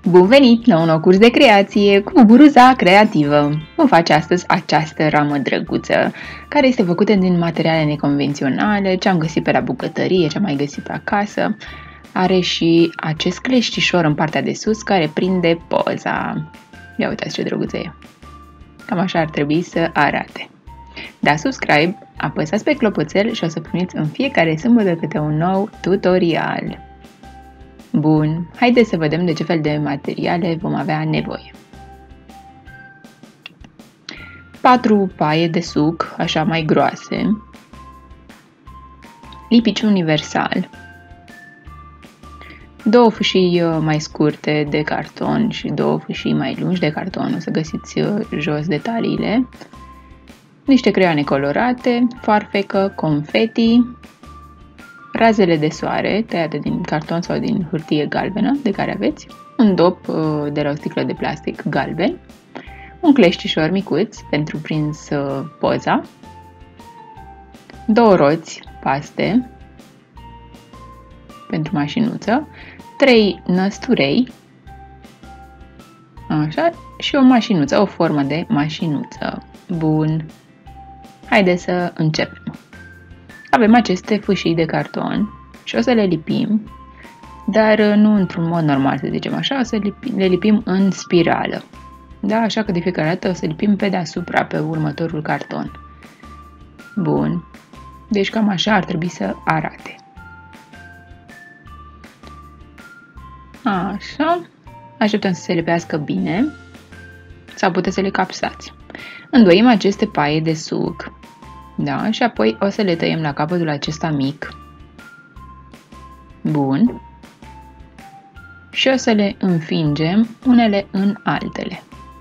Bun venit la un nou curs de creație cu Buburuza Creativă! Vom face astăzi această ramă drăguță, care este făcută din materiale neconvenționale, ce am găsit pe la bucătărie, ce am mai găsit pe acasă. Are și acest cleștișor în partea de sus care prinde poza. Ia uitați ce drăguță e! Cam așa ar trebui să arate. Da subscribe, apăsați pe clopoțel și o să primiți în fiecare sâmbătă câte un nou tutorial. Bun, haideți să vedem de ce fel de materiale vom avea nevoie. 4 paie de suc, așa mai groase, lipici universal, 2 fâșii mai scurte de carton și 2 fâșii mai lungi de carton, o să găsiți jos detaliile, niște creioane colorate, farfecă, confeti, razele de soare tăiate din carton sau din hârtie galbenă, de care aveți, un dop de la o sticlă de plastic galben, un cleștișor micuț pentru prins poza, 2 roți paste pentru mașinuță, 3 năsturei, așa, și o mașinuță, o formă de mașinuță. Bun, haideți să începem. Avem aceste fâșii de carton și o să le lipim, dar nu într-un mod normal, să zicem așa, o să le lipim în spirală. Da? Așa că de fiecare dată o să lipim pe deasupra, pe următorul carton. Bun. Deci cam așa ar trebui să arate. Așa. Așteptăm să se lipească bine sau puteți să le capsați. Îndoim aceste paie de suc. Da? Și apoi o să le tăiem la capătul acesta mic. Bun. Și o să le înfingem unele în altele.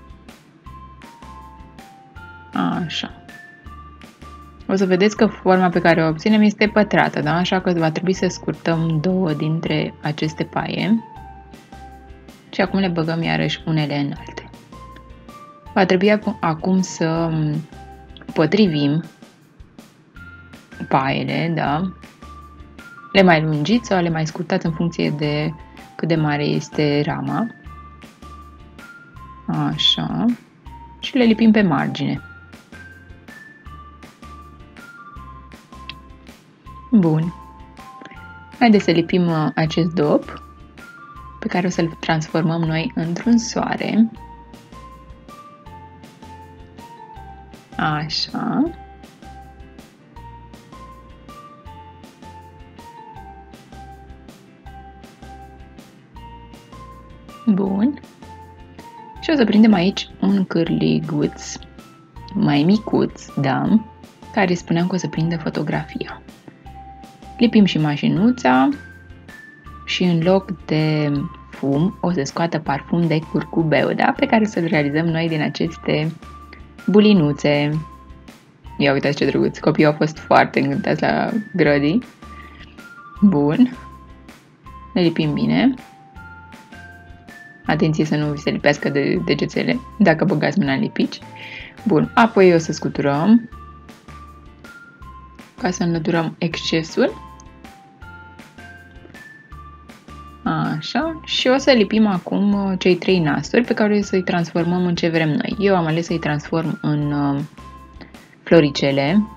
Așa. O să vedeți că forma pe care o obținem este pătrată, da? Așa că va trebui să scurtăm 2 dintre aceste paie. Și acum le băgăm iarăși unele în alte. Va trebui acum să potrivim paiele, da? Le mai lungiți sau le mai scurtați în funcție de cât de mare este rama. Așa. Și le lipim pe margine. Bun. Haideți să lipim acest dop pe care o să-l transformăm noi într-un soare. Așa. Bun. Și o să prindem aici un cârliguț mai micuț, da, care spuneam că o să prindă fotografia. Lipim și mașinuța și în loc de fum o să scoată parfum de curcubeu, da, pe care o să-l realizăm noi din aceste bulinuțe. Ia uitați ce drăguț, copiii au fost foarte încântați la grădii. Bun. Le lipim bine. Atenție să nu vi se lipească de degețele dacă băgați mâna în lipici. Bun, apoi o să scuturăm ca să înlăturăm excesul. Așa, și o să lipim acum cei 3 nasturi pe care o să-i transformăm în ce vrem noi. Eu am ales să-i transform în floricele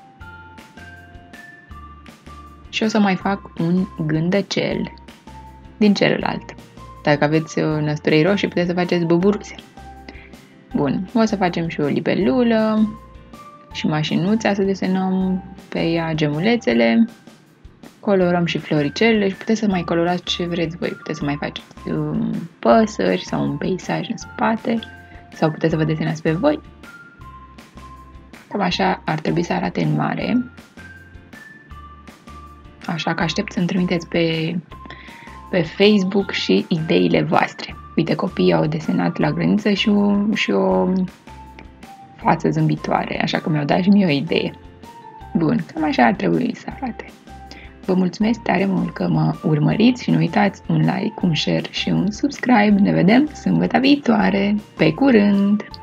și o să mai fac un gândăcel din celălalt. Dacă aveți năsturei roșii, puteți să faceți buburuțe. Bun, o să facem și o libelulă și mașinuța, să desenăm pe ea gemulețele, colorăm și floricelele și puteți să mai colorați ce vreți voi. Puteți să mai faceți păsări sau un peisaj în spate sau puteți să vă desenați pe voi. Cam așa ar trebui să arate în mare. Așa că aștept să-mi trimiteți pe Facebook și ideile voastre. Uite, copiii au desenat la grădiniță și o față zâmbitoare, așa că mi-au dat și mie o idee. Bun, cam așa ar trebui să arate. Vă mulțumesc tare mult că mă urmăriți și nu uitați un like, un share și un subscribe. Ne vedem sâmbătă viitoare. Pe curând!